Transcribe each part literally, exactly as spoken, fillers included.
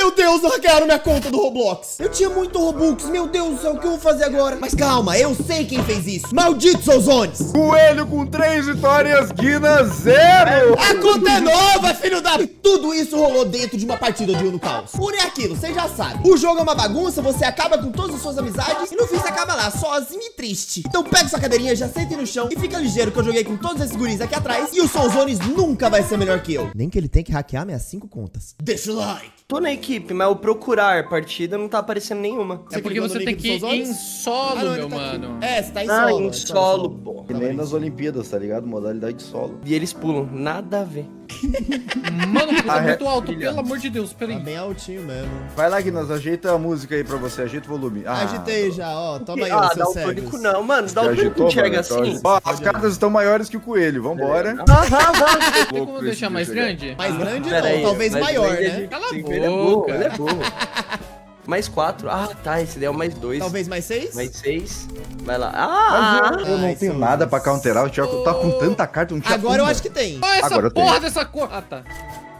Meu Deus, hackearam minha conta do Roblox. Eu tinha muito Robux, meu Deus do céu, o que eu vou fazer agora? Mas calma, eu sei quem fez isso. Malditos Souzones. Coelho com três vitórias, Guinness zero. A conta é nova, filho da... Tudo isso rolou dentro de uma partida de Uno Caos. Por é aquilo, você já sabe. O jogo é uma bagunça, você acaba com todas as suas amizades e no fim você acaba lá, sozinho e triste. Então pega sua cadeirinha, já senta no chão e fica ligeiro que eu joguei com todos esses guris aqui atrás e o Souzones nunca vai ser melhor que eu. Nem que ele tem que hackear minhas cinco contas. Deixa o like. Tô na equipe, mas o procurar partida não tá aparecendo nenhuma. É porque você tem que ir em solo, Ah, não, meu ele tá aqui. mano. É, você tá em Ah, solo. em solo, pô. Que nem nas Olimpíadas, tá ligado? Modalidade de solo. E eles pulam, nada a ver. Mano, tá Ah, muito é. alto, pelo amor de Deus, Tá peraí. bem altinho mesmo. Vai lá, Guinness, ajeita a música aí pra você, ajeita o volume. Ah, Agitei já, ó. Toma aí, ah, ó, seus daltônico cegos. não, mano. Já Daltônico agitou, enxerga mano? assim. Ó, as cartas estão maiores que o coelho, vambora. Tem como deixar mais grande? Mais grande Pera não, aí, talvez mas maior, ele é né? de- Cala a Sim, ele é burro, boca. ele é burro. Mais quatro. Ah, tá. Esse daí é o mais dois. Talvez mais seis? Mais seis. Vai lá. Ah! Eu não Ai, tenho sou- nada pra counterar, o Thiago tá com tanta carta, não tinha Agora eu uma. acho que tem. Olha essa Agora eu tenho. porra dessa cor. Ah, tá.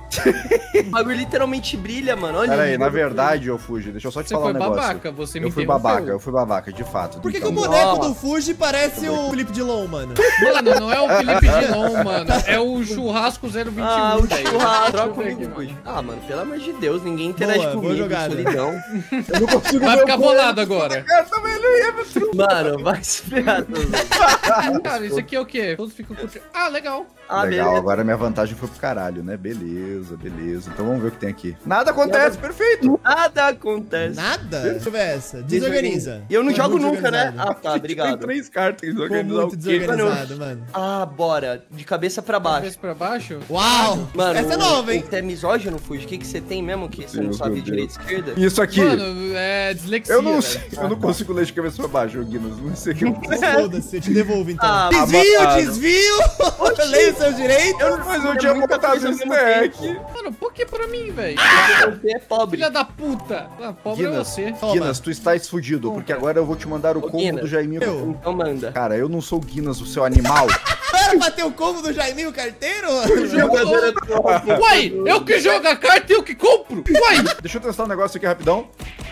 O bagulho literalmente brilha, mano. Olha Pera aí, o na nível do- verdade, eu Fuji, deixa eu só te Você falar foi um negócio. babaca, você me Eu fui interrompeu. babaca, eu fui babaca, de fato. Por que, que o Então, boneco Nossa. do Fuji parece o Felipe Dilon, mano? Mano, não é o Felipe Dilon, mano. É o Churrasco zero vinte e um. Ah, o velho. churrasco. Troca Troca comigo, comigo, Ah, mano, pelo amor de Deus, ninguém interage Boa, boa comigo. jogada. Solidão. eu não consigo Vai ver ficar o coelho. bolado agora. Carta, velho, eu ia me- Mano, vai se ferrar. Todos. Cara, isso aqui é o quê? Todos ficam curtindo. Ah, legal. Ah, Legal, beleza. agora minha vantagem foi pro caralho, né? Beleza, beleza. Então vamos ver o que tem aqui. Nada acontece, perfeito. Nada acontece. Nada? Deixa eu ver essa. Desorganiza. E eu não Foi jogo muito nunca, né? desorganizado. Ah, tá, Tem obrigado. três cartas, tem que Ficou organizar muito o quê? desorganizado, mano. Ah, bora. De cabeça pra baixo. Cabeça pra baixo. Uau! Mano, Essa é nova, hein? Você é misógino, Fuji? O que, que você tem mesmo que você não Deus, sabe meu direita e esquerda? Isso aqui. Mano, é dislexia, eu não velho. sei, eu não consigo ler de cabeça pra baixo, Guinness. Não sei o que eu Foda-se, eu te devolvo então. Ah, desvio, mano. desvio! Leia os seus direitos. Eu, mas eu tinha muita botado coisa ao esse mesmo deck. Mano, por que pra mim, velho? Você é pobre. Filha da puta. Ah, pobre é Guinness, você. Toma. Guinness, tu estás fudido, porque agora eu vou te mandar o Ô, combo Guinness. do Jaiminho. Eu. Então manda. Cara, eu não sou o Guinness, o seu animal. Era pra ter o combo do Jaiminho Carteiro? Jogador Uai, eu que jogo a carta e eu que compro. Uai. Deixa eu testar um negócio aqui rapidão.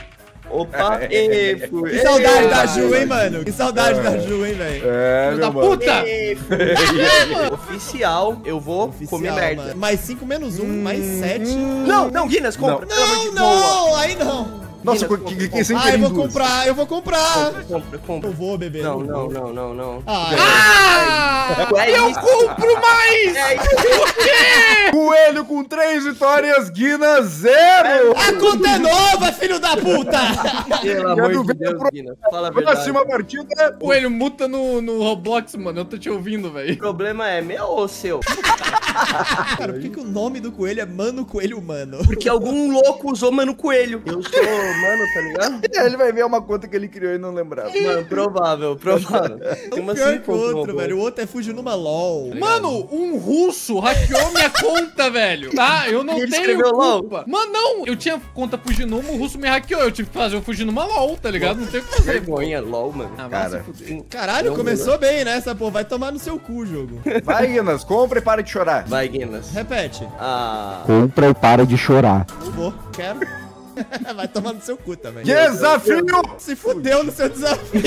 Opa, e fui. Que saudade Ei, da vai. Ju, hein, mano? Que saudade da Ju, hein, velho? É, Filho da meu mano. puta. Ei, fui. Oficial, eu vou comer Oficial, merda. mano. Mais cinco menos um, mais sete. Não, não, Guinness, compra. Pelo amor Não, de não, aí não. Nossa, Guinness, que, que, compra, que sem Ah, eu querer vou duas. comprar, eu vou comprar. Compra, compra. Eu vou, bebê. Não, eu não, vou. não, não, não. Ah, Ah, É eu isso. compro mais. É isso. Coelho com três vitórias, Guinness zero. a conta é nova, filho da puta! Pelo Quero amor de ver Deus, pro- Guinness. Fala a verdade. Próxima partida. Coelho, muta no, no Roblox, mano. Eu tô te ouvindo, O velho. problema é meu ou seu? Cara, por que, que o nome do coelho é Mano Coelho Humano? Porque algum louco usou Mano Coelho. Eu sou mano, tá ligado? Ele vai ver uma conta que ele criou e não lembrava. Mano, provável, provável. Tem uma Pior cinco que o outro, robô. velho. O outro é Fujinuma LOL. Mano, um russo hackeou minha conta, velho. Tá? Eu não E ele tenho escreveu LOL? culpa. Mano, não. Eu tinha conta Fujinuma, o russo me hackeou. Eu tive que fazer o Fujinuma LOL, tá ligado? Não tem o que fazer. Vergonha, LOL, mano. Ah, vai Cara. se fuder. Caralho, Não, começou bem, né? Essa porra vai tomar no seu cu o jogo. Vai, Guinness, compra e para de chorar. Vai, Guinness. Repete. Ah. Compra e para de chorar. Não vou, quero. Vai tomar no seu cu também. Desafio! Se fudeu no seu desafio.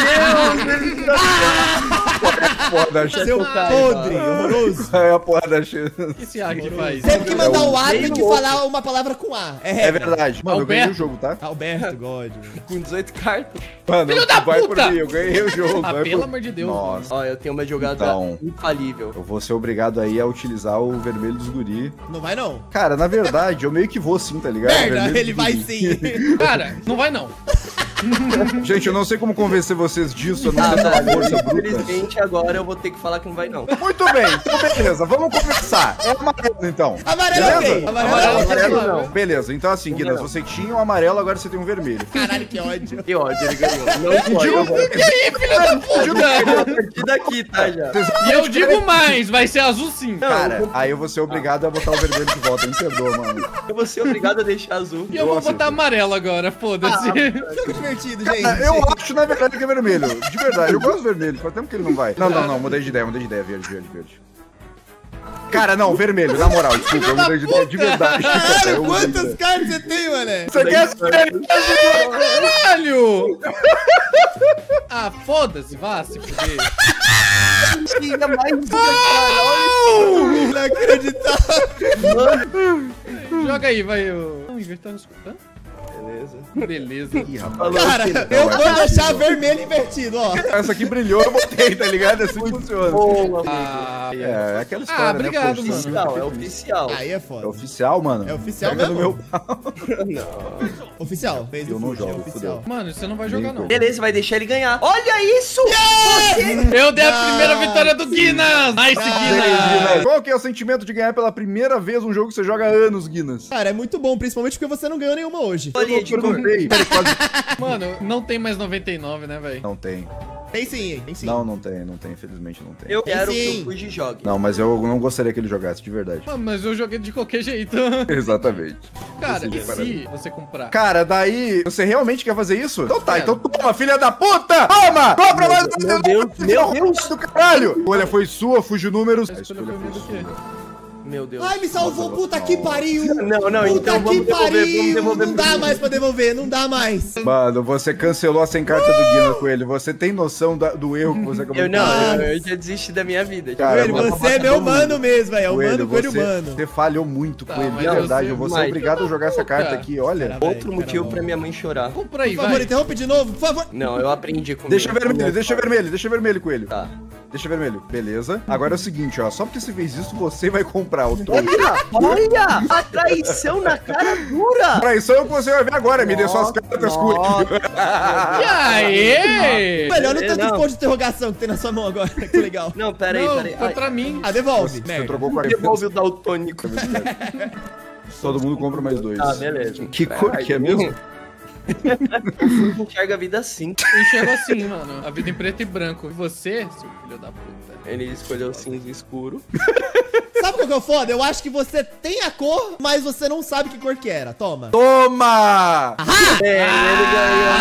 Porra da chance. Seu podre, horroroso. É a porra da chance. O que esse hack faz? Sempre que mandar o A, meio tem que louco. falar uma palavra com A. É É regra. verdade. Mano, eu ganhei o Alberto. jogo, tá? Alberto, God. Com dezoito cartas. Mano, Filho da vai puta! por mim, eu ganhei o jogo. Ah, vai pelo por- amor de Deus. Nossa, Ó, eu tenho uma jogada Então. infalível. eu vou ser obrigado aí a utilizar o vermelho dos guri. Não vai, não. Cara, na verdade, eu meio que vou sim, tá ligado? Merda, Vermelho ele dos vai guri. sim. Cara, não vai não. Gente, eu não sei como convencer vocês disso, a não Ah, ser pela tá. força bruta. Infelizmente, agora eu vou ter que falar que não vai, não. Muito bem, então beleza, vamos começar. É amarelo então. Amarelo Beleza? ok. Amarelo Amarelo, ok. amarelo. não. Beleza, então assim, Guinness, Não. você tinha um amarelo, agora você tem um vermelho. Caralho, que ódio. Que ódio, ele ganhou. Não pode. Eu vou Puta. a partir daqui, tá, já. E eu digo mais, vai ser azul sim. Cara, aí eu vou ser obrigado a botar o vermelho de volta, me perdoa, mano. Eu vou ser obrigado a deixar azul. E eu vou Nossa, botar amarelo agora, foda-se. Jogo divertido, gente. Ah, Eu acho, na verdade, que é vermelho. De verdade, eu gosto do vermelho. Faz tempo que ele não vai. Não, não, não, mudei de ideia, mudei de ideia. Verde, verde, verde. Cara, não, vermelho, na moral, desculpa, eu mudei de ideia de verdade. Caralho, Eu mudei de quantas ideia. cartas você tem, mané? Você quer saber? Caralho! Ah, foda-se, vá se fuder. Ainda mais. Inacreditável. Joga aí, vai. Eu... Não, inverter tá escutando? Beleza. Beleza. Ih, rapaz. Cara, eu vou deixar vermelho invertido, ó. Essa aqui brilhou, eu botei, tá ligado? Assim funciona. Boa, Ah, É, é aquela história, Ah, obrigado, né? Poxa, mano. oficial, é oficial. Aí é É foda. oficial, mano? É oficial Pega mesmo? no meu pau. Não. Oficial. Fez Eu o não fute, é jogo, oficial. mano, você não vai jogar, não. Beleza, vai deixar ele ganhar. Olha isso! Você... Eu dei a Não. primeira vitória do Guinness! Nice, Guinness! Qual que é o sentimento de ganhar pela primeira vez um jogo que você joga há anos, Guinness? Cara, é muito bom, principalmente porque você não ganhou nenhuma hoje. Olha de cor. Perguntei. Mano, não tem mais noventa e nove, né, velho? Não tem. Tem sim, tem sim. Não, não tem, não tem, infelizmente não tem. Eu quero Sim. que o Fuji jogue. Não, mas eu não gostaria que ele jogasse, de verdade. Mano, mas eu joguei de qualquer jeito. Exatamente. Cara, Sim, e para se você comprar? Cara, daí, você realmente quer fazer isso? Então tá, Quero. então toma, filha da puta! Toma! Compra mais Meu Deus, meu Deus. do caralho! Olha, foi sua, fugiu números. A A escolha escolha foi foi minha do quê? sua. Meu Deus. Ai, me salvou, Nossa, puta não. que pariu. Não, não, Puta então que vamos devolver, pariu. vamos devolver Não pro dá Guinness. mais pra devolver, não dá mais. Mano, você cancelou a sem carta do Guinness, Coelho. Você tem noção da- do erro que você acabou Eu de não, fazer? eu, eu já desisti da minha vida. Cara, Coelho, mano, você é meu mano mesmo, velho. É o Coelho, mano, coelho você, humano. você falhou muito, Tá, Coelho, mas de eu verdade. sei Eu vou ser mais. obrigado a jogar essa carta aqui, olha. Cara, vai, Outro motivo cara, pra minha mãe chorar. Compra aí, Por favor, vai. interrompe de novo, por favor. Não, eu aprendi com Deixa vermelho, deixa vermelho, deixa vermelho, Coelho. Tá. Deixa vermelho, beleza. Agora é o seguinte, ó. Só porque você fez isso, você vai comprar o troco. Olha! A traição na cara dura! Pra isso é o que você vai ver agora. Me dê suas cartas, Coelho. E aí? Melhor no É, tanto de não. ponto de interrogação que tem na sua mão agora. Que legal. Não, pera aí, Não, pera aí. foi Ai, pra mim. Ah, devolve. Você Merda. trocou com a devolve o daltônico. Todo mundo compra mais dois. Ah, beleza. Que cor que é mesmo? Eu enxergo a vida assim. Eu enxergo assim, mano. A vida em preto e branco. E você, seu filho da puta? Ele escolheu cinza escuro. Sabe qual que é o foda? Eu acho que você tem a cor, mas você não sabe que cor que era. Toma. Toma! É, ele ganhou.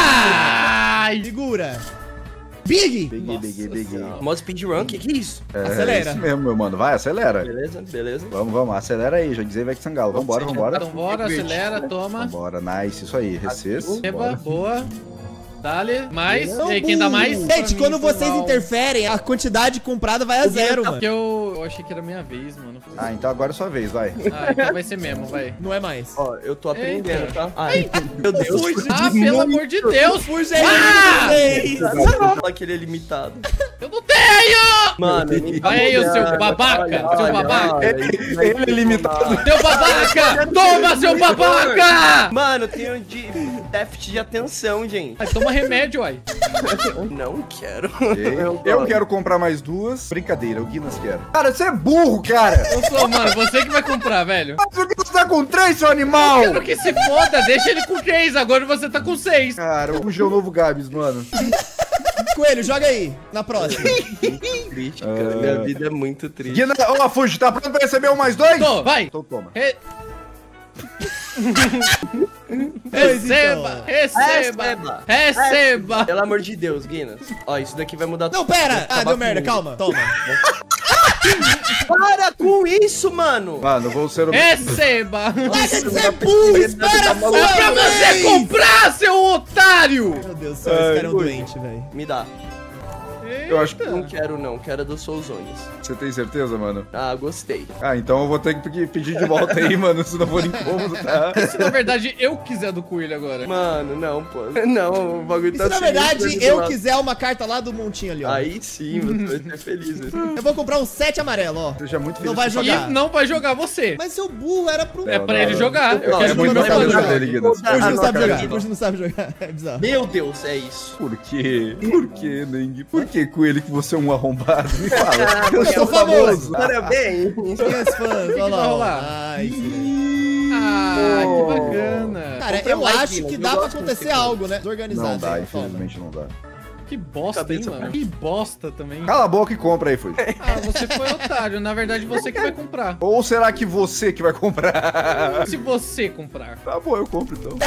Ai! Segura. Big. Peguei, Nossa peguei, peguei. Senhora. Modo speedrun, que que é isso? É, Acelera. É isso mesmo, meu mano. Vai, acelera. Beleza, beleza. Vamos, vamos. Acelera aí. Já dizei, vai que sangalo. Vambora, vambora. Então bora, acelera, toma. Vambora, nice. Isso aí. Recess. Eba, Bora. boa. Dale, mais. E aí, quem dá mais? Gente, Pra quando mim, foi vocês mal. interferem, a quantidade comprada vai a zero, mano. Porque eu, eu achei que era minha vez, mano. Ah, então agora é sua vez, vai. Ah, então vai ser mesmo, vai. Não é mais. Ó, eu tô aprendendo, Eita. tá? Ai, meu Deus. Ah, pelo amor de Deus! Fuja Ah! aí, vocês. Fala que ele é limitado. Eu não tenho! Mano, ele Vai aí, o seu babaca, Olha, seu olha, babaca. olha, Ele vai é limitado. Seu babaca! Toma, seu babaca! Mano, tem um de déficit de atenção, gente. Ai, toma remédio, uai. Não quero. Eu, eu quero comprar mais duas. Brincadeira, o Guinness quer. Cara, você é burro, cara. Eu sou, mano, você que vai comprar, velho. Mas o Guinness tá com três, seu animal. Quero que se foda, deixa ele com três, agora você tá com seis. Cara, hoje é o novo Gabs, mano. Coelho, joga aí. Na próxima. Triste, cara. Minha vida é muito triste. Guinness, ó, Fuji, tá pronto pra receber um mais dois? Tô, vai. Então toma. Re- Pois Receba, então. receba, Receba. receba. Pelo amor de Deus, Guinness. Ó, isso daqui vai mudar Não, pera. Ah, Acabar deu merda. comigo. Calma. Toma. Para com isso, mano! Mano, vou ser o... Receba. Deixa de ser burro. Espera a É sua pra você vez. comprar, seu otário. Meu Deus do céu, esse cara é um doente, velho. Me dá. Eu acho que Não quero, não. Quero a dos Soulzones. Você tem certeza, mano? Ah, gostei. Ah, então eu vou ter que pedir de volta aí, mano, se não for incômodo, tá? Se na verdade eu quiser do coelho agora. Mano, não, pô. Não, o bagulho E tá se na sinistro verdade aqui do eu lado. quiser uma carta lá do montinho ali, ó. Aí sim, você vai ser feliz. Eu vou comprar um sete amarelo, ó. Seja muito feliz. Não vai com jogar. E não vai jogar você. Mas seu burro era pro... É pra ele jogar. Eu Eu quero quero muito não jogar sabe mais jogar. dele, Guinness. Ah, Hoje não não, sabe cara, jogar. não. Hoje não sabe jogar. É bizarro. Meu Deus, é isso. Por quê? Por quê, Neng? Por que com ele que você é um arrombado? Me fala. Ah, Eu sou famoso. Parabéns. Minhas fãs, olha vai lá. rolar? ó. Ai, Ah, que bacana. cara, Compra eu mais, acho Guinness, que eu dá pra gosto acontecer desse algo, né? Desorganizado. Não dá, aí, toma. infelizmente não dá. Que bosta, Cabeça, hein, mano? cara. Que bosta também. Cala a boca e compra aí, Fuji. Ah, você foi otário. Na verdade, você que vai comprar. Ou será que você que vai comprar? Se você comprar. Tá bom, eu compro então.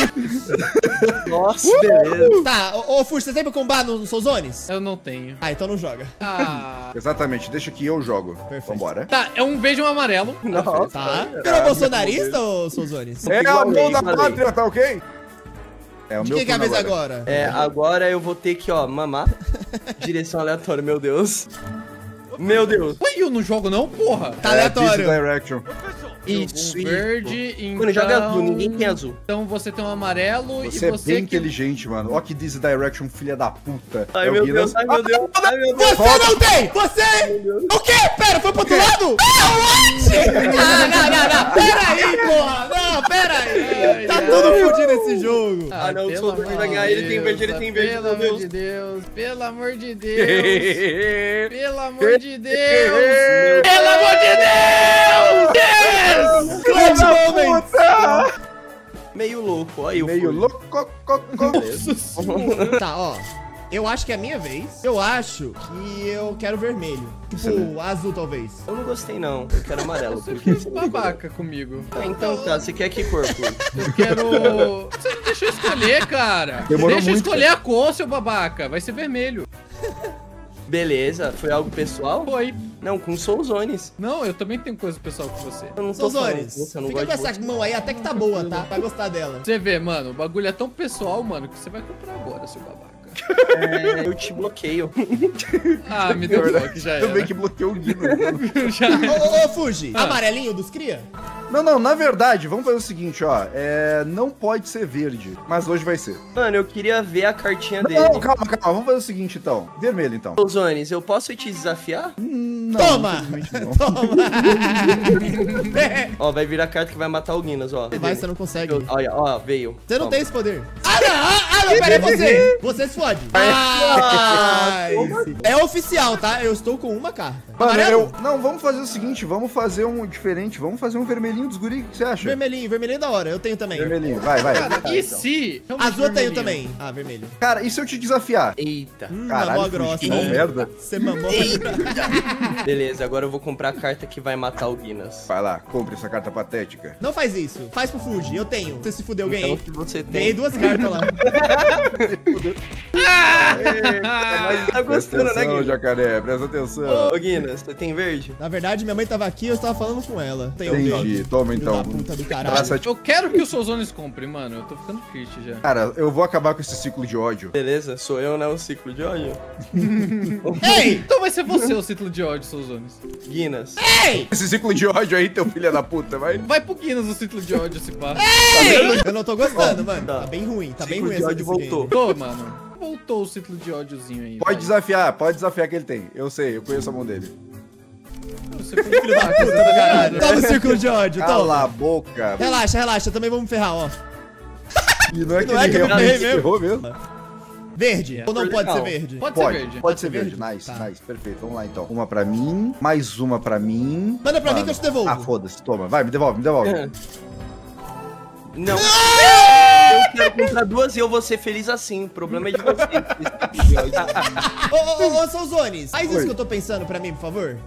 Nossa, beleza. Tá, ô, ô Fuji, você tem pra combar no, no Souzones? Eu não tenho. Ah, então não joga. Ah. Exatamente, deixa que eu jogo. Perfeito. Vambora. Tá, é um verde e um amarelo. Nossa. Tá. Virou bolsonarista, ô Souzones? É a Igualei, mão da igualei. pátria, tá ok? É o De meu quem que é a turno vez agora? É, agora eu vou ter que, ó, mamar. Direção aleatória, meu Deus. Meu Deus. Ué, eu não jogo não, porra. Tá É, aleatório. This Direction. Isso, Um verde, então... Mano, joga azul, ninguém tem azul. Então você tem um amarelo Você e é você bem que... inteligente, mano. Ó que This Direction, filha da puta. Ai, É o meu Guinness. Deus, ai, meu Deus, ai, meu Deus. Você não tem! Você... O quê? Pera, foi pro outro lado? Ah, what? Ah, não, não, não. Pera aí, porra. Não, pera aí. Tá Ai, tudo fodido esse jogo. Ah, não, o pelo Souza amor vai de ganhar, ele tem verde, ele Deus, tem verde, Pelo meu amor Deus. de Deus, pelo amor de Deus. Pelo amor de Deus. Pelo amor de Deus. Yes! Clutch moment. Meio louco, ó aí o Meio Fuji. louco. co- co- Tá, ó. Eu acho que é a minha vez. Eu acho que eu quero vermelho. Tipo, Você- azul, talvez. Eu não gostei, não. Eu quero amarelo, Você porque... foi babaca comigo. Ah, então tá, você quer que cor, Fuji? Eu quero... Você não deixou eu escolher, cara. Demorou Deixa eu muito, escolher a cor, seu babaca. Vai ser vermelho. Beleza, foi algo pessoal? Foi. Não, com Souzones. Não, eu também tenho coisa pessoal com você. Eu não tô falando Souzones, com você, eu não fica gosto com de essa você. mão aí, até que tá boa, tá? Vai gostar dela. Você vê, mano, o bagulho é tão pessoal, mano, que você vai comprar agora, seu babaca. É, eu te bloqueio. Ah, me deu bloco, já Também era. que bloqueou o Guinness. Já. Ô, ô, ô, Fuji, Ah. amarelinho dos cria? Não, não, na verdade, vamos fazer o seguinte, ó. É, não pode ser verde, mas hoje vai ser. Mano, eu queria ver a cartinha dele. Não, calma, calma. Vamos fazer o seguinte, então. Vermelho, então. Souzones, eu posso te desafiar? Não, Toma! infelizmente não. Toma! Ó, vai vir a carta que vai matar o Guinness, ó. Vai, você não consegue. Eu- Olha, ó, veio. Você não Toma. tem esse poder. Ah, não! Ah, ah, não, pera aí, você! Você se fode. Ah, é oficial, tá? Eu estou com uma carta. Mano, Amarelo? eu... Não, vamos fazer o seguinte, vamos fazer um diferente. Vamos fazer um vermelhinho dos guri, o que você acha? Vermelhinho, vermelhinho é da hora. Eu tenho também. Vermelhinho, vai, vai. Cara, e se... Azul eu tenho também. Ah, vermelho. Cara, e se eu te desafiar? Eita. Hum, Caralho, mamou a Fuji, grossa. que mó merda. Você mamou. Beleza, agora eu vou comprar a carta que vai matar o Guinness. Vai lá, compre essa carta patética. Não faz isso. Faz pro Fuji. Eu tenho. Você se fudeu, Então, ganhei. se você Ganhei tem... duas cartas lá. Tá gostando, né, atenção, Guinness? jacaré, presta atenção. Ô, Guinness, você tem verde? Na verdade, minha mãe tava aqui e eu estava falando com ela. Tem um Entendi, dedo. toma Filho então. da puta do caralho. Traça de- Eu quero que o Souzones compre, mano. Eu tô ficando triste já. Cara, eu vou acabar com esse ciclo de ódio. Beleza, sou eu, né? O ciclo de ódio. Ei! Então vai ser você o ciclo de ódio, Souzones. Guinness. Ei! Esse ciclo de ódio aí, teu filho da puta, vai. Vai pro Guinness o ciclo de ódio, se pá. Eu não tô gostando, mano. tá. Tá bem ruim. Tá bem Ciclo ruim de essa ódio desse voltou. game. Tô, mano. Voltou o ciclo de ódiozinho aí. Pode vai. desafiar, pode desafiar que ele tem. Eu sei, eu conheço a mão dele. Você foi filho da puta do Caralho. caralho. Toma o círculo de ódio, Cala toma. a boca. Relaxa, relaxa. Também vamos ferrar, ó. E não é que Não é ele que eu realmente errei mesmo? errou mesmo. Verde. Ou não Foi pode ser legal. verde? Pode, Pode, ser verde. pode ser ser verde. verde? Nice, Tá. nice, perfeito. Vamos lá então. Uma pra mim, mais uma pra mim. Manda pra mim Mano. que eu te devolvo. Ah, foda-se, toma. Vai, me devolve, me devolve. Não. Eu quero comprar duas e eu vou ser feliz assim. O problema é de você. esse ciclo de ódio. Ô, ô, ô, ô, Souzones. Faz isso Oi. que eu tô pensando pra mim, por favor.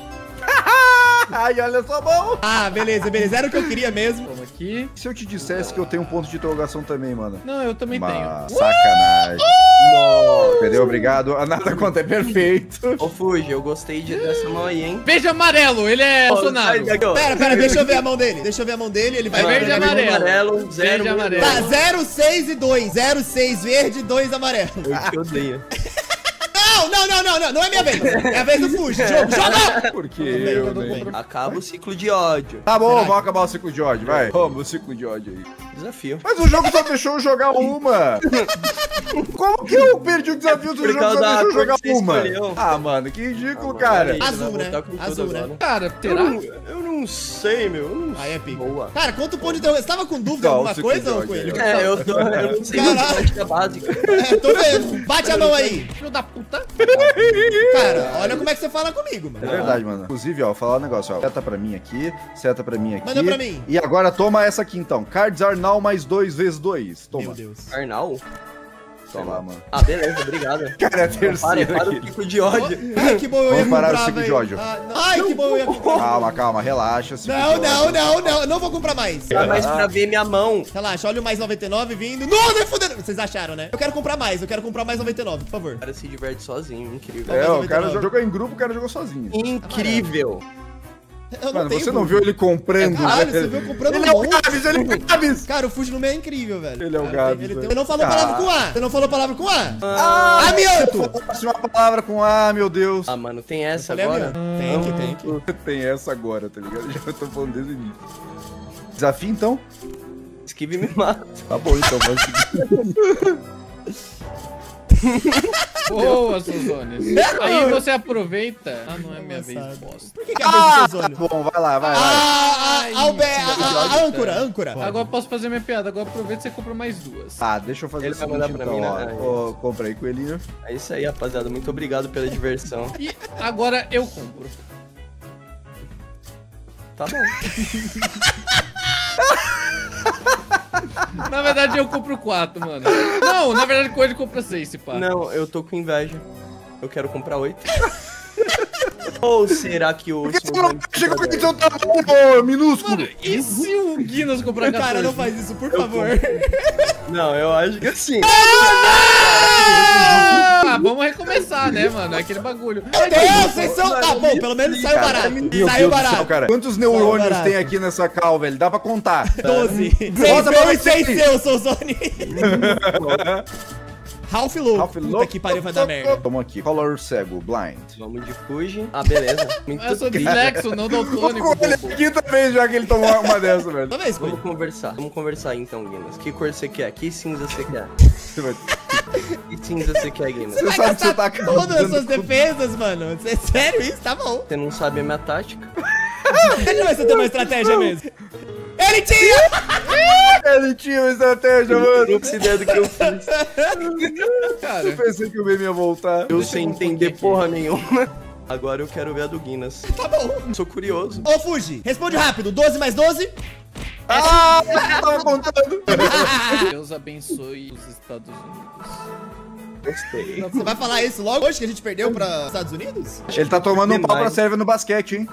Ai, olha só, bom. Ah, beleza, beleza. Era o que eu queria mesmo. Toma aqui. Se eu te dissesse que eu tenho um ponto de interrogação também, mano. Não, eu também tenho. Mas, sacanagem. Nossa. Entendeu? Obrigado. A nada conta é perfeito. Ô, Fuji, eu gostei de, dessa mão aí, hein? Verde e amarelo, ele é Sai Bolsonaro. daqui, ó. Pera, pera, deixa eu ver a mão dele. Deixa eu ver a mão dele. Ele vai É verde e ele vai- amarelo. amarelo, zero, Verde e amarelo. Tá, zero, seis e dois. zero, seis verde, dois amarelo. Eu te odeio. Não, não, não, não, não. Não é minha vez. É a vez do Fuji. Jogo, joga! Porque Tudo bem, eu, tudo né? bem. Acaba o ciclo de ódio. Tá bom, Será vamos acabar o ciclo de ódio, vai. Vamos, o ciclo de ódio aí. Desafio. Mas o jogo só deixou eu jogar uma. Como que eu perdi o desafio do Por jogo causa só da deixou eu cor jogar que você uma? escolheu. Ah, mano, que ridículo, Ah, cara. mano, Azul, ele vai né? voltar com tudo Azul, né? agora. Cara, Eu terá? não, eu não sei, meu. Eu não Aí é sei. pico. Boa. Cara, quanto ponto de interrogação? Você tava com dúvida Não, em alguma ciclo coisa, de ô ódio Coelho? aí, É, eu, tô, eu não sei Caralho. matemática básica. É, tô vendo. Bate a mão aí. Filho da puta. Cara, olha como é que você fala comigo, É mano. verdade, mano. Inclusive, ó, vou falar um negócio, ó. Seta pra mim aqui, seta pra mim aqui. Manda pra mim. E agora toma essa aqui, então. Cards are now mais dois vezes dois. Toma. Meu Deus. Arnal? Sei lá, mano. Ah, beleza, obrigado. Cara, é a Para, terceira para o aqui. pico de ódio. Ai, que bom eu ia Vamos parar o comprar, ciclo de velho. ódio. Ah, não. Ai, que bom eu ia comprar. Calma, calma, relaxa. ciclo Não, de não, ódio. não, não. Eu não vou comprar mais. Dá mais pra ver minha mão. Relaxa, olha o mais noventa e nove vindo. Não, não é fudendo. Vocês acharam, né? Eu quero comprar mais. Eu quero comprar mais noventa e nove, por favor. O cara se diverte sozinho, incrível. É, o noventa e cara nove. jogou em grupo, o cara jogou sozinho. Incrível. Eu Mano, tenho você não burro. viu ele comprando? Caralho, velho? você viu comprando Ele um é o monte? Gabs, ele é o Gabs! Cara, o Fuji no meio é incrível, velho. Ele é o Cara, Gabs, ele tem- velho. Você não falou Ah. palavra com A. Você não falou palavra com A. Ah, Amianto. Próxima palavra com A, meu Deus. Ah, mano, tem essa Falei agora? amianto. Tem que, tem que. Tem essa agora, tá ligado? Já tô falando desde o início. Desafio, então? Esquive e me mata. Tá bom, então. Vamos seguir. Boa, Sozones. Aí você aproveita. Ah, não é minha vez, Engraçado. bosta. Por que que é a vez do Tá Sozônio? bom, vai lá, vai lá. Ah, Ai, a, Albe- a, que a, a ódio, âncora, cara. âncora. Agora eu posso fazer minha piada. Agora aproveita e você compra mais duas. Ah, deixa eu fazer Ele o vai seguinte, mandar pra então, mim, ó. né? Ó, compra aí, coelhinho. É isso aí, rapaziada. Muito obrigado pela diversão. E agora eu compro. Tá bom. Na verdade, eu compro quatro, mano. Não, na verdade, coisa compra seis, se pá. Não, eu tô com inveja. Eu quero comprar oito. Ou será que o... Por que você não chega com esse seu tamanho, ô, minúsculo? Mano, e se o Guinness comprar quatorze? Cara, não faz isso, por favor. Não, eu acho que assim. Ah, vamos recomeçar, né, mano? É aquele bagulho. Meu Deus, vocês são... Tá bom, pelo menos saiu barato. Meu Saiu Deus do céu, barato. cara. Quantos neurônios barato. tem aqui nessa cal, velho? Dá pra contar. doze. Volta pra Seis você. meu e seis seu, Souzone. Ralph Low. Ralph Puta Louco. que pariu, vai dar merda. Vamos aqui. Color cego, blind. Vamos de Fuji. Ah, beleza. Muito Eu sou triste. dislexo, não daltônico, Olha, bobo. quinta vez já que ele tomou uma dessa, velho. Toda vez, Vamos Coelho. conversar. Vamos conversar aí, então, Guinness. Que cor você quer? Que cinza você quer? Você vai- Que cinza você quer, Guinness? Você Vai sabe que você gastar tá todas as acabando suas com- defesas, mano. É sério isso? Tá bom. Você não sabe a minha tática? Ele vai ter uma estratégia mesmo. Ele tinha! Ele tinha uma estratégia, mano. Não faço ideia do que eu fiz. Cara, Eu pensei que o meme ia voltar. Eu sem entender porra nenhuma. Agora eu quero ver a do Guinness. Tá bom. Sou curioso. Ô, Fuji, responde rápido. doze mais doze? Ah, eu tava contando. Deus abençoe os Estados Unidos. Gostei. Você vai falar isso logo hoje que a gente perdeu pra Estados Unidos? Ele tá tomando um pau pra Demais. serva no basquete, hein?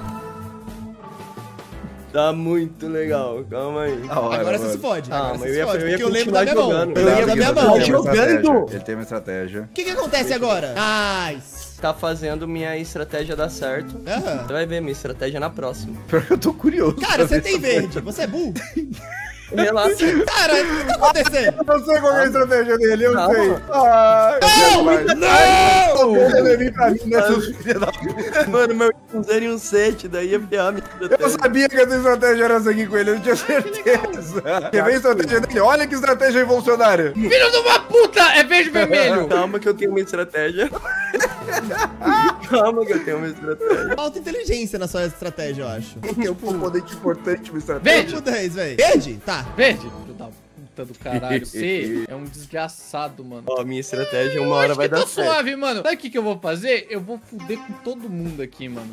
Tá muito legal. Calma aí. Da hora, Agora você mano. se fode. Ah, Agora mas você eu se ia- fode, eu ia porque eu lembro da minha continuar mão. jogando. Eu lembro da minha Ele mão. tem uma Jogando. estratégia. Ele tem uma estratégia. O que que acontece agora? Nice. Tá fazendo minha estratégia dar certo. Aham. Você vai ver minha estratégia na próxima. Pior que eu tô curioso. Cara, pra você ver tem essa verde. Você é burro? Relaxa. Cara, o que tá acontecendo? Eu sei qual é a estratégia dele, eu Calma. sei. Ah, eu quero mais. Não! Ele vem pra mim, né, seus filhos da puta. Mano, meu um zero e um sete, daí ia ferrar a minha Eu estratégia. sabia que a tua estratégia era essa aqui com ele, eu tinha certeza. Quer ver a estratégia dele? Olha que estratégia revolucionária. Filho de uma puta! É verde e vermelho! Calma que eu tenho uma estratégia. Calma que eu tenho uma estratégia. Falta inteligência na sua estratégia, eu acho. É um componente importante uma estratégia. Verde! dez, velho. Verde? Tá. Verde! Filho da puta do caralho. Você é um desgraçado, mano. Ó, minha estratégia uma hora Acho vai que dar tá certo. suave, mano. Sabe o que, que eu vou fazer? Eu vou fuder com todo mundo aqui, mano.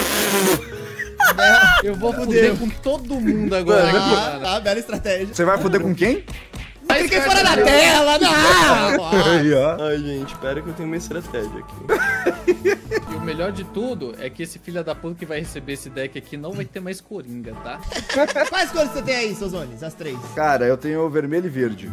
Eu vou fuder com todo mundo agora, Ah, mano. tá, bela estratégia. Você vai foder com quem? Mas Cliquei fora da tela, não! Aí, ó. Ai, gente, espera que eu tenho uma estratégia aqui. E o melhor de tudo é que esse filho da puta que vai receber esse deck aqui não vai ter mais coringa, tá? Quais cores você tem aí, seus zones? As três. Cara, eu tenho vermelho e verde.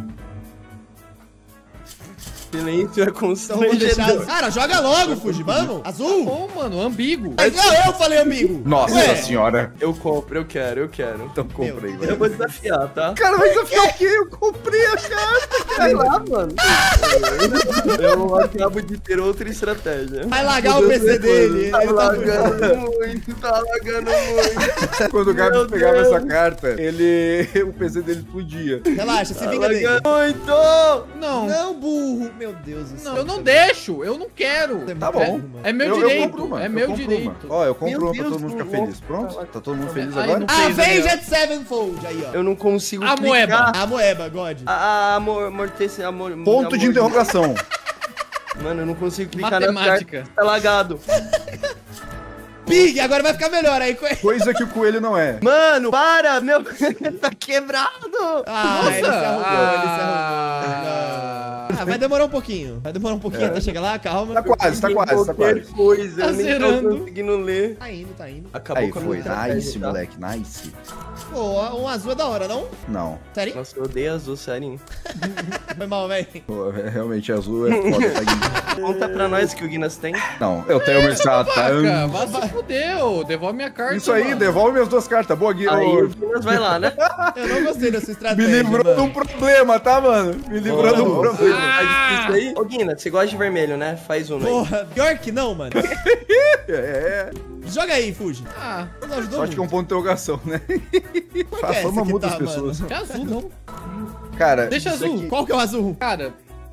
Silêncio é Então vou deixar... constrangedor. Cara, joga logo, Fuji, vamos. Azul. Pô, mano, ambíguo. Mas não, eu falei amigo. Nossa Ué, senhora. Eu compro, eu quero, eu quero. Então comprei, Eu velho. vou desafiar, tá? Cara, vai desafiar o quê? Eu comprei a carta. Sei lá, mano. Eu acabo de ter outra estratégia. Vai largar o P C dele. Tá Ele tá fugindo. lagando muito, tá lagando muito. Quando o Gabs Meu pegava Deus. essa carta, ele... o P C dele explodia. Relaxa, se Tá vinga dele. lagando muito. Não, Não, burro. Meu Deus do céu. não, eu não deixo, eu não quero. Tá bom. É meu Eu- eu direito, compro uma, é eu meu compro direito. uma. Ó, eu compro Meu uma pra Deus, todo mundo ficar que feliz. louco. Pronto? Tá todo mundo feliz Aí agora? não- Avenged Sevenfold aí, ó. Eu não consigo A clicar. moeba. A moeba, God. A, a amor, amortece, amor, Ponto de amor- interrogação. Mano, eu não consigo clicar Matemática. na carta. Tá lagado. Pig, agora vai ficar melhor aí. Coisa que o coelho não é. Mano, para! Meu tá quebrado! Ah, ele se arrumou, ele se Ah. arrumou. Não. Ah, vai demorar um pouquinho. Vai demorar um pouquinho É. até chegar lá, calma. Tá quase, tá quase, tá Qualquer quase. coisa, eu nem tô zerando. conseguindo ler. Tá indo, tá indo. Acabou Aí com a foi, minha estratégia, nice, tá? moleque, nice. Pô, um azul é da hora, não? Não, Sério? Nossa, eu odeio azul, sério. Foi mal, velho. pô, é- realmente azul é foda, tá, Guinness? Conta pra nós que o Guinness tem. Não, eu tenho meu Vaca, Satan. vai se fudeu. Devolve minha carta, Isso aí, mano. devolve minhas duas cartas. Boa, Gui. Aí Ô, o Guinness vai lá, né? Eu não gostei dessa Me estratégia, livrou de um mano. problema, tá, mano? Me livrou de um Ô, problema. Faz isso aí. Ô, Guinness, você gosta de vermelho, né? Faz um aí. Porra, pior que não, mano. É, é. Joga aí, Fuji. Ah, Não ajudou Sorte que é um muito. ponto de interrogação, né? Qual que A é fama esse que muda tá, as pessoas. que azul, não. Cara, Deixa isso azul. aqui- Qual que é o azul? Cara,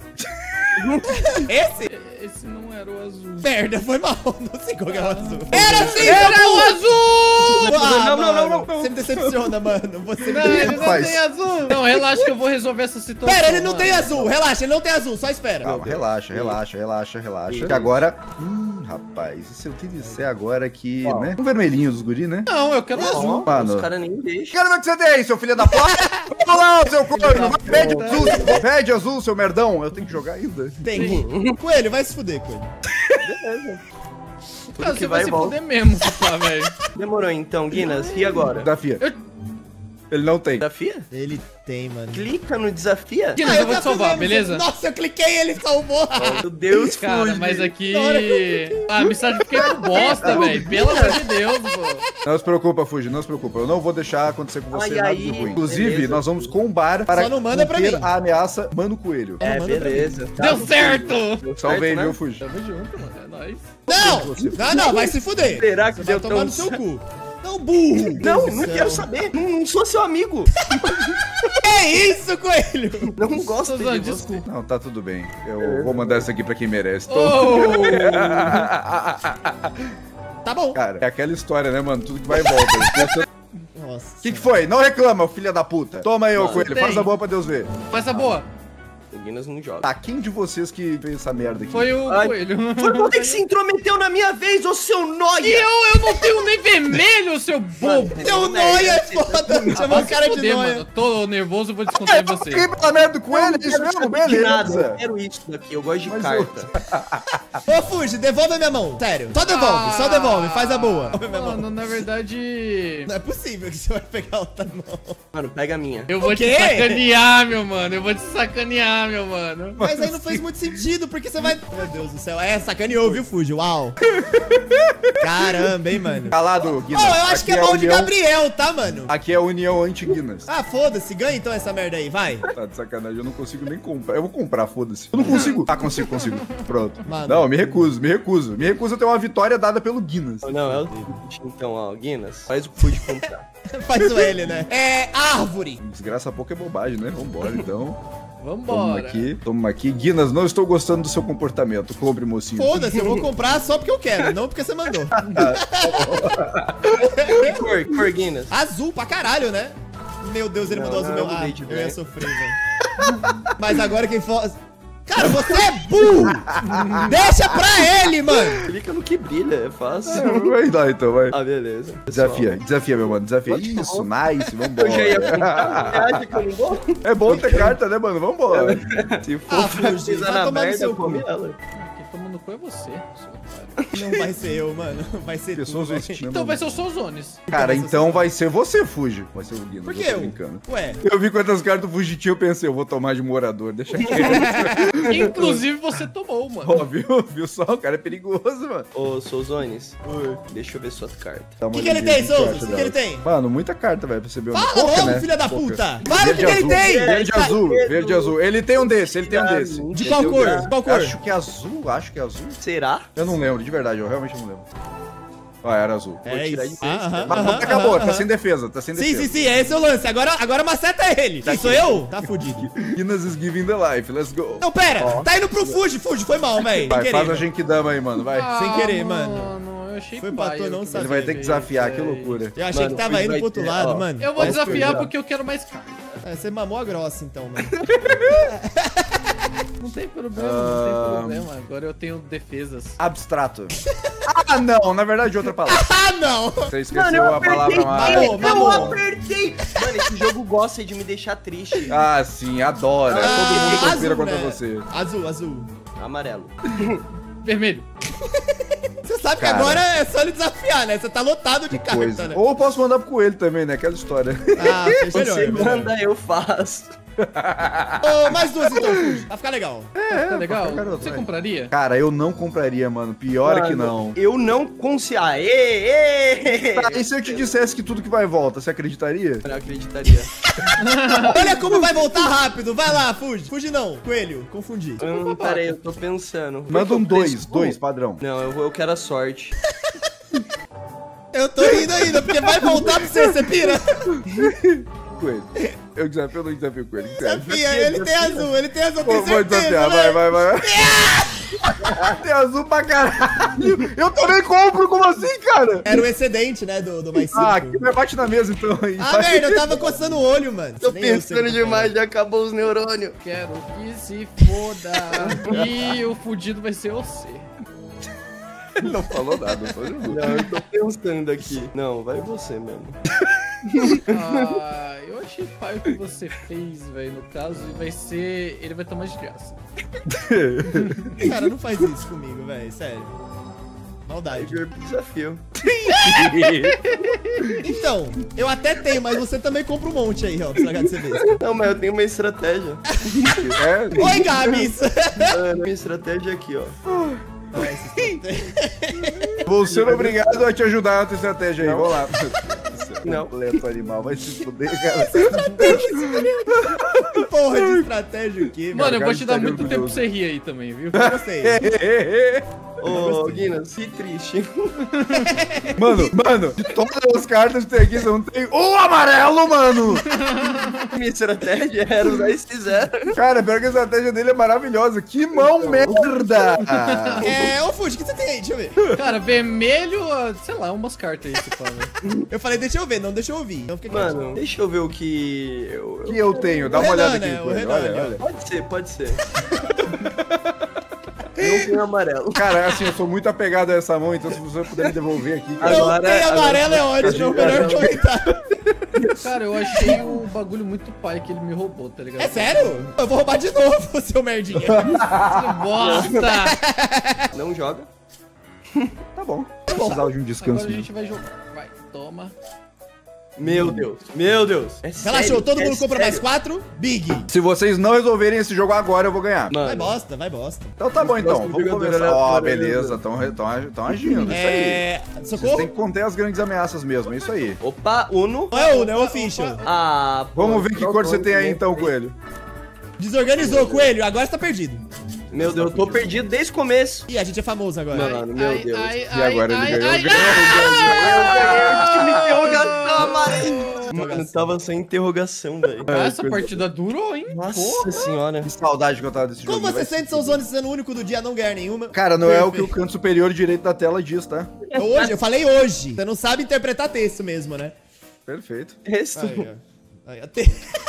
Esse? esse não era o azul. Merda, foi mal. Não sei qual que é o azul. Era sim, Era o azul! Ah, Não, não, não, mano, não, não. Você me decepciona, mano. Você me Não, ele decepciona. não Faz. tem azul. Não, relaxa que eu vou resolver essa situação. Pera, ele não mano. tem azul. Relaxa, ele não tem azul. Só espera. Calma, relaxa, relaxa, relaxa, relaxa. Que agora. Hum, rapaz, e se eu te disser agora que, né? Um vermelhinho dos guri, né? Não, eu quero azul. Ó, Mano. Os caras nem deixam. Quero ver o que você tem aí, seu filho da puta! Vamos lá, seu corno! Vai, pede azul, pede azul, seu merdão! Eu tenho que jogar ainda. Tem. Coelho, vai se fuder, Coelho. Cara, que você vai vai se e volta. fuder mesmo, tá, velho. Demorou então, Guinness. E agora? Desafia. Eu- Ele não tem. Desafia? Ele tem, mano. Clica no desafia. Guinness, eu vou te salvar, fizemos. beleza? Nossa, eu cliquei e ele salvou. Meu Deus, Cara, Fuji. mas aqui... Na hora que Ah, me certifiquei por bosta, velho. Pelo amor de Deus, pô. Não se preocupa, Fuji, não se preocupa. Eu não vou deixar acontecer com você Ai, nada ai, de ruim. Inclusive, beleza. nós vamos combar para Só não manda pra conter mim. a ameaça Mano Coelho. É, Manda pra beleza. Tá, Deu Fuji. certo! Deu Salvei, certo, né? viu, Fuji? Tamo junto, mano. É nóis. Não, não, não, vai se fuder. Será que Você vai deu tomar tão no seu certo? cu. Não, burro. Não, Deus do não céu. quero saber. Não, não sou seu amigo. Que isso, Coelho? Não gosto Suzano, de você. desculpa. Não, tá tudo bem. Eu vou mandar isso aqui pra quem merece. Tô- Oh! Tá bom. Cara, é aquela história, né, mano? Tudo que vai e volta. O Nossa. que, que foi? Não reclama, filha da puta. Toma aí, ô Mano, Coelho. tem. Faz a boa pra Deus ver. Faz a boa. O Guinness não joga. Tá, quem de vocês que fez essa merda aqui? Foi o Ai. coelho. Foi você que se intrometeu na minha vez, ô seu E noia! eu, eu não tenho nem vermelho, seu bobo. Seu noia é foda. Chamou o cara de Fuder, noia. mano. Tô nervoso, vou descontar em você. Fiquei pela merda do Coelho, isso mesmo? Nada, eu Beleza. quero isso daqui, eu gosto de Mas carta. Ô, Fuji, devolve a minha mão. Sério. Só devolve, só devolve. Faz a boa. Mano, na verdade... Não é possível que você vai pegar outra mão. Mano, pega a minha. Eu vou O te quê? sacanear, meu mano. Eu vou te sacanear, meu mano. Mas aí não fez muito sentido, porque você vai... Meu Deus do céu. É, sacaneou, viu, Fuji? Uau. Caramba, hein, mano. Calado, Ô, Guinness. eu acho que é Aqui mão a de união- Gabriel, tá, mano? Aqui é a União Anti-Guinness. Ah, foda-se. Ganha então essa merda aí, vai. Tá de sacanagem, eu não consigo nem comprar. Eu vou comprar, foda-se. Eu não consigo. Ah, consigo, consigo. Pronto. Mano. Não, me recuso, me recuso. Me recuso a ter uma vitória dada pelo Guinness. Não, é o seguinte, então, ó, Guinness, faz o Fuji comprar. Faz o L, né? É árvore. Desgraça pouco é bobagem, né? Vambora, então. Toma Vambora. aqui, toma aqui. Guinness, não estou gostando do seu comportamento. Compre, mocinho. Foda-se, eu vou comprar só porque eu quero, não porque você mandou. Que cor, que cor, Guinness? Azul pra caralho, né? Meu Deus, ele Não, mandou azul não, meu. eu Ah, mudei de eu ia ideia. sofrer, velho. Mas agora quem for... Cara, você é burro! Deixa pra ele, mano! Clica no que brilha, é fácil. Vai lá, então, vai. Ah, beleza. Desafia, desafia, meu mano, desafia. Isso, nice, vambora. Eu já ia comprar. Você acha que eu não vou? É bom ter carta, né, mano? Vambora. Se for Ah, pra Fuji, pisar vai na tomar no merda, seu come cu. ela. Quem toma no cu é você, seu otário. Não vai ser eu, mano. Vai ser Pessoas tu, velho. vestindo. Então vai ser o Souzones. Cara, então vai ser você, Fuji. Vai ser o Guinness. Por eu que tô eu? brincando. Ué, Eu vi quantas cartas do Fuji tinha, eu pensei, eu vou tomar de morador, deixa quieto. Inclusive você tomou, mano. Ó, viu? Viu só? O cara é perigoso, mano. Ô, Souzones, deixa eu ver suas cartas. Dá uma Que que ele olhadinha tem, no que Souza? acha Que que ele dela. tem? Mano, muita carta, velho, pra você ver. fala Pouca, logo, né? filha da Pouca. puta! Fala o Verde que, que ele azul, tem! Verde Tá- azul, verde azul. Ele tem um desse, ele tem um desse. De qual cor? De qual cor? Acho que é azul, acho que é azul. Será? Eu não lembro, de verdade, eu realmente não lembro. Ah, era azul. É tirar isso. de Aham, Mas aham, acabou, aham, tá sem aham. defesa, tá sem Sim, defesa. sim, sim, é esse o lance. Agora, agora maceta ele. Quem sou eu? Tá fudido. Guinness is giving the life, let's go. Não, pera. Tá indo pro Fuji. Fuji, foi mal, velho. Vai, Sem faz a querer. Genkidama aí, mano, vai. Sem querer, Ah, mano. Eu achei Foi que pra vai, tu eu não que saber. Ele vai ter que desafiar, que Isso aí. loucura. Eu achei Mano, que tava Fuji indo vai pro outro ter, lado, ó. mano. Eu vou Vai se desafiar fuder. porque eu quero mais carta. É, você mamou a grossa, então, mano. Não tem problema, Ah. não tem problema. Agora eu tenho defesas. Abstrato. Ah, não, na verdade, outra palavra. Ah, não! Você esqueceu a palavra Mamou, mais. Eu mamou. apertei! Mano, esse jogo gosta de me deixar triste. Ah, sim, adora. Ah, Todo mundo conspira azul, contra né? você. Azul, azul. Amarelo. Vermelho. Você sabe Cara. que agora é só ele desafiar, né? Você tá lotado de carta, Coisa. né? Ou eu posso mandar pro coelho também, né? Aquela história. Ah, fez melhor. Você melhor. manda, eu faço. Ô, mais duas então, Fuji. Vai ficar legal. É, Tá legal? garoto, Você vai. compraria? Cara, eu não compraria, mano. Pior é que Mano, não. Eu não consigo. Aê, ê! Tá, e se eu te dissesse que tudo que vai volta, você acreditaria? Eu não acreditaria. Olha como vai voltar rápido. Vai lá, Fuji. Fuji não. Coelho. Confundi. Hum, peraí, eu tô pensando. Manda um Porque o dois, preço- dois, padrão. Não, eu, eu quero a sorte. Eu tô rindo ainda, porque vai voltar pra você, você pira? Coelho. Eu desafio, eu não desafio o coelho. Sério. Desafia, ele tem azul, ele tem azul, eu Vou, tenho vou certeza, desafiar, vai, velho. vai, vai. Tem azul pra caralho. Eu também compro, como assim, cara? Era o excedente, né, do, do mais cinco. Ah, aqui vai bate na mesa, então. Aí. Ah, merda, eu tava coçando o olho, mano. Tô Nem eu sei pensando o que demais, já acabou os neurônios. Quero que se foda. E o fudido vai ser você. Ele não falou nada, só jogou. Não, eu tô pensando aqui. Não, vai você mesmo. Ah, eu achei pai o que você fez, velho. No caso, e vai ser. Ele vai tomar de graça. é. Cara, não faz isso comigo, velho, sério. Maldade. Desafio. Então, eu até tenho, mas você também compra um monte aí, ó, pra estragar de você ver. Não, mas eu tenho uma estratégia. É, Oi, Gabs! Mano, minha estratégia é aqui, ó. vou ser obrigado a te ajudar na tua estratégia aí. Vamos lá. Não. Completo animal, vai se fuder, cara. Porra de estratégia o quê, Mano, eu vou cara te dar estaria muito tempo pra orgulhoso. você rir aí também, viu? Eu gostei. Ô, Guinness, que triste. Mano, mano, de todas as cartas que tem aqui, você não tem um amarelo, mano! Minha estratégia era usar esse zero. Cara, pior que a estratégia dele é maravilhosa. Que mão merda! É, ô Fuji, o que você tem aí? Deixa eu ver. Cara, vermelho, ah, sei lá, umas cartas aí, você fala. Eu falei, deixa eu ver, não deixa eu ouvir. Então fica quieto. Mano, deixa eu ver o que eu... que eu tenho? Dá O uma Renan, olhada né? aqui, O coelho. Renan, Olha, ali, ó. olha. Pode ser, pode ser. Não tem amarelo. Cara, assim, eu sou muito apegado a essa mão, então se você puder me devolver aqui, cara. Não Agora- tem amarelo, é agora- ótimo, é o melhor comentário. Cara, eu achei o bagulho muito pai que ele me roubou, tá ligado? É sério? Eu vou roubar de novo, seu merdinha. Que bosta! Não joga. Tá bom. Precisava de um descanso. Agora a mesmo. gente vai jogar. Vai, toma. Meu Deus, meu Deus. É Relaxou, sério, todo é mundo compra mais sério. quatro? Big. Se vocês não resolverem esse jogo agora, eu vou ganhar. Mano, Vai bosta, vai bosta. Então tá bom, então. Próximo Vamos jogador começar. Ó, aleatório, beleza. né? Estão agindo. Isso aí. É. Vocês Socorro? têm que conter as grandes ameaças mesmo. É isso aí. Opa, Uno. Não é o, não é o official. Ah, pô, Vamos ver que não cor tô você tem aí, entendendo. então, coelho. Desorganizou, coelho, agora você tá perdido. Meu Deus, eu tô perdido desde o começo. Ih, a gente é famoso agora. Mano, meu ai, Deus. ai, E agora ele ai, ganhou, ai, ganhou. ai, Interrogação amarela. Mano, tava sem interrogação, velho. Ah, essa partida durou, hein? Nossa Porra. senhora. Que saudade que eu tava desse jogo. Como você sente seus ônibus sendo o único do dia a não ganhar nenhuma? Cara, não é o que o canto superior direito da tela diz, tá? Hoje, eu falei hoje. Você não sabe interpretar texto mesmo, né? Perfeito. Texto. Aí, ó. Aí, ó. Te-